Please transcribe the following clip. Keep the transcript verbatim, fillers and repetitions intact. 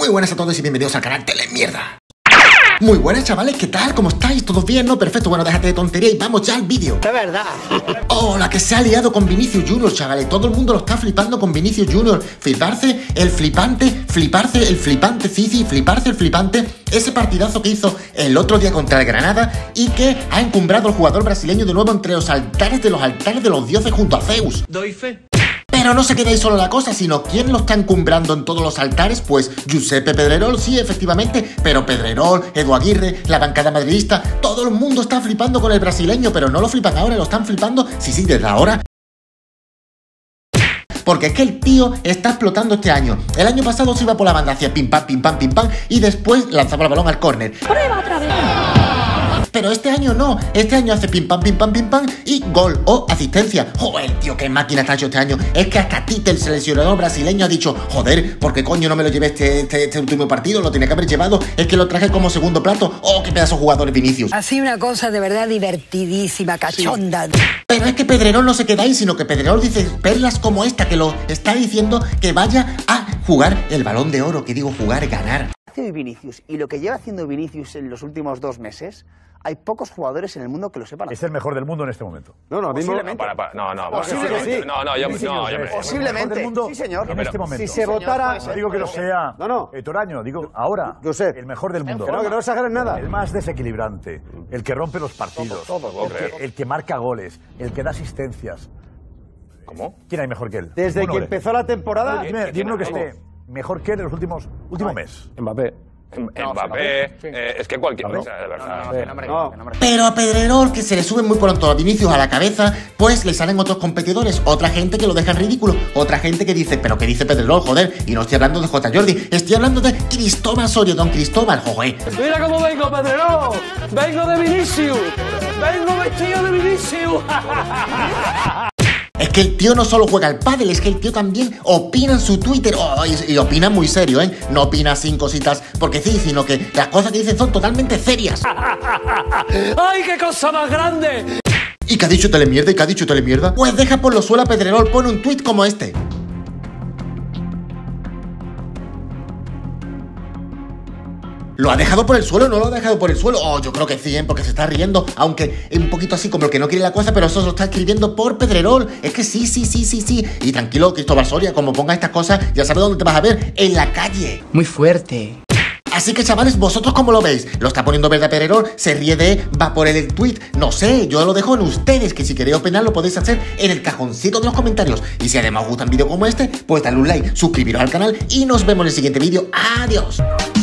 Muy buenas a todos y bienvenidos al canal Telemierda. Muy buenas, chavales, ¿qué tal? ¿Cómo estáis? ¿Todos bien? ¿No? Perfecto, bueno, déjate de tontería y vamos ya al vídeo. De verdad. Oh, la que se ha liado con Vinicius Junior, chavales. Todo el mundo lo está flipando con Vinicius Junior. Fliparse el flipante, fliparse el flipante, sí, sí, fliparse el flipante. Ese partidazo que hizo el otro día contra el Granada y que ha encumbrado al jugador brasileño de nuevo entre los altares de los altares de los dioses junto a Zeus. Doy fe. Pero no se queda ahí solo la cosa, sino ¿quién lo está encumbrando en todos los altares? Pues Giuseppe Pedrerol, sí, efectivamente, pero Pedrerol, Edu Aguirre, la bancada madridista, todo el mundo está flipando con el brasileño, pero no lo flipan ahora, lo están flipando, sí, sí, desde ahora. Porque es que el tío está explotando este año. El año pasado se iba por la banda, hacía pim pam, pim pam, pim pam, y después lanzaba el balón al córner. ¡Prueba otra vez! Pero este año no, este año hace pim pam, pim pam, pim pam y gol o asistencia. Joder, tío, qué máquina está hecho este año. Es que hasta Tite, el seleccionador brasileño, ha dicho, joder, ¿por qué coño no me lo llevé este, este, este último partido? Lo tenía que haber llevado, es que lo traje como segundo plato. Oh, qué pedazo de jugador Vinicius. Así una cosa de verdad divertidísima, cachonda. Sí. Pero es que Pedrerol no se queda ahí, sino que Pedrerol dice perlas como esta, que lo está diciendo que vaya a jugar el Balón de Oro, que digo jugar, ganar. Hace Vinicius y lo que lleva haciendo Vinicius en los últimos dos meses, hay pocos jugadores en el mundo que lo sepan. Es el mejor del mundo en este momento. No, no, posiblemente. No, para, para, no, no, posiblemente. Sí. No, no, yo, sí, no, yo sí, me... Posiblemente. Del mundo sí, señor. En este momento. Si se votara... No digo que lo sea no, no. eh, Toraño, digo ahora. Josep. El mejor del mundo. Que no, que no exageres nada. El más desequilibrante, el que rompe los partidos, Todo, todo, el, que, el que marca goles, el que da asistencias. ¿Cómo? ¿Quién hay mejor que él? Desde Uno que de- empezó la temporada... Dime, dime uno que esté mejor que él en los últimos último mes. Mbappé. Mbappé, eh, es que cualquier ¿No? cosa, de verdad. No. Pero a Pedrerol, que se le suben muy pronto a Vinicius a la cabeza, pues le salen otros competidores, otra gente que lo deja en ridículo, otra gente que dice, pero ¿qué dice Pedrerol, joder? Y no estoy hablando de J. Jordi, estoy hablando de Cristóbal Soria, don Cristóbal, joder. Mira cómo vengo, Pedrerol. Vengo de Vinicius. Vengo vestido de Vinicius. Es que el tío no solo juega al pádel, es que el tío también opina en su Twitter, oh, y, y opina muy serio, ¿eh? No opina sin cositas porque sí, sino que las cosas que dicen son totalmente serias. ¡Ay, qué cosa más grande! ¿Y qué ha dicho Telemierda? ¿Y qué ha dicho Telemierda? Pues deja por lo suelo a Pedrerol, pone un tweet como este. ¿Lo ha dejado por el suelo o no lo ha dejado por el suelo? Oh, yo creo que sí, ¿eh? Porque se está riendo, aunque un poquito así como el que no quiere la cosa, pero eso se lo está escribiendo por Pedrerol. Es que sí, sí, sí, sí, sí. Y tranquilo, Cristóbal Soria, como ponga estas cosas, ya sabes dónde te vas a ver, en la calle. Muy fuerte. Así que, chavales, ¿vosotros cómo lo veis? ¿Lo está poniendo verde a Pedrerol? ¿Se ríe de va por el tweet? No sé, yo lo dejo en ustedes, que si queréis opinar lo podéis hacer en el cajoncito de los comentarios. Y si además os gusta un vídeo como este, pues dale un like, suscribiros al canal y nos vemos en el siguiente vídeo. ¡Adiós!